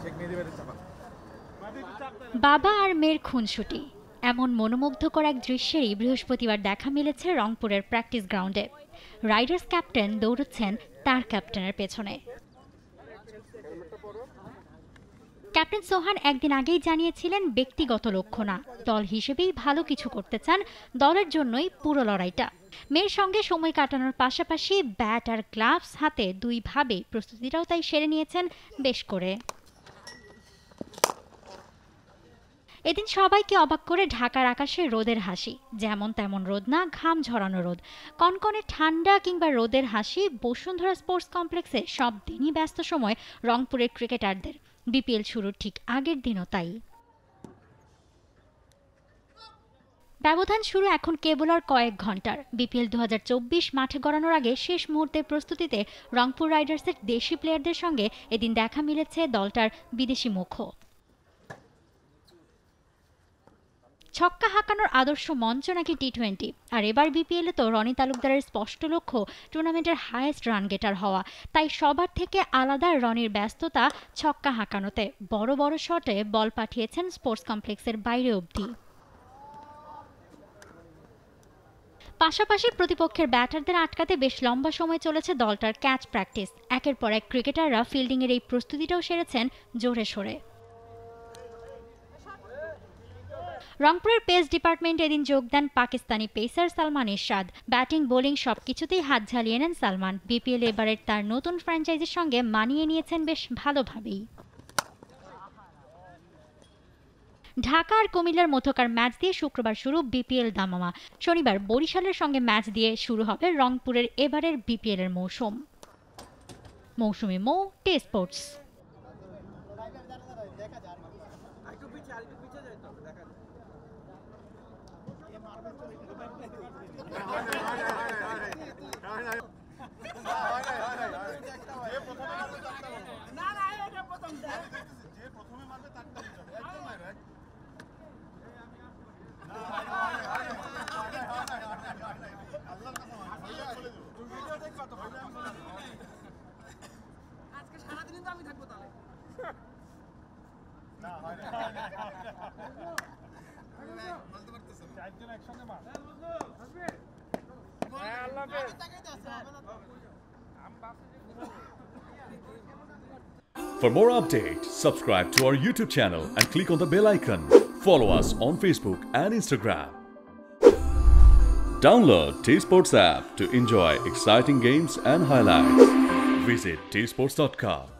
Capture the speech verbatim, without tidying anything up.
বাবা আর মেয়ের খুনসুটি এমন মনোমুগ্ধকর এক দৃশ্যেরই বৃহস্পতিবার দেখা মিলেছে রংপুরের প্র্যাকটিস গ্রাউন্ডে। রাইডার্স ক্যাপ্টেন দৌড়চ্ছেন তার ক্যাপ্টেনের পেছনে। ক্যাপ্টেন সোহান একদিন আগেই জানিয়েছিলেন ব্যক্তিগত লক্ষ্য না, দল হিসেবেই ভালো কিছু করতে চান, দলের জন্যই পুরো লড়াইটা। মেয়ের সঙ্গে সময় কাটানোর পাশাপাশি ব্যাট আর গ্লাভস হাতে দুইভাবে প্রস্তুতিটাও তাই সেরে নিয়েছেন বেশ করে। এদিন সবাইকে অবাক করে ঢাকার আকাশে রোদের হাসি, যেমন তেমন রোদ না, ঘাম ঝরানো রোদ, কনকনে ঠান্ডা কিংবা রোদের হাসি। বসুন্ধরা স্পোর্টস কমপ্লেক্সে সব দিনই ব্যস্ত সময় রংপুরের ক্রিকেটারদের। বিপিএল শুরুর ঠিক আগের দিনও তাই। ব্যবধান শুরু এখন কেবল আর কয়েক ঘন্টার। বিপিএল দু হাজার চব্বিশ মাঠে গড়ানোর আগে শেষ মুহূর্তের প্রস্তুতিতে রংপুর রাইডার্সের দেশি প্লেয়ারদের সঙ্গে এদিন দেখা মিলেছে দলটার বিদেশি মুখও। ছক্কা হাঁকানোর আদর্শ মঞ্চ নাকি টি টোয়েন্টি, আর এবার বিপিএলে তো রনি তালুকদারের স্পষ্ট লক্ষ্য টুর্নামেন্টের হাইয়েস্ট রান গেটার হওয়া। তাই সবার থেকে আলাদা রনির ব্যস্ততা ছক্কা হাঁকানোতে। বড় বড় শটে বল পাঠিয়েছেন স্পোর্টস কমপ্লেক্সের বাইরে অবধি। পাশাপাশি প্রতিপক্ষের ব্যাটারদের আটকাতে বেশ লম্বা সময় চলেছে দলটার ক্যাচ প্র্যাকটিস। একের পর এক ক্রিকেটাররা ফিল্ডিংয়ের এই প্রস্তুতিটাও সেরেছেন জোরে সোরে। রংপুরের পেস ডিপার্টমেন্টে এদিন যোগ দেন পাকিস্তানি পেসার সালমান ইরশাদ। ব্যাটিং বোলিং সবকিছুতেই হাত ঝালিয়ে নেন সালমান। বিপিএল এবারের তার নতুন ফ্র্যাঞ্চাইজির সঙ্গে মানিয়ে নিয়েছেন বেশ ভালোভাবেই। ঢাকা আর কুমিল্লার মধ্যকার ম্যাচ দিয়ে শুক্রবার শুরু বিপিএল দামামা। শনিবার বরিশালের সঙ্গে ম্যাচ দিয়ে শুরু হবে রংপুরের এবারের বিপিএল এর মৌসুম। মৌসুমী মো, টিস্পোর্টস। For more updates, subscribe to our YouTube channel and click on the bell icon. Follow us on Facebook and Instagram. Download TSports app to enjoy exciting games and highlights. Visit T sports dot com.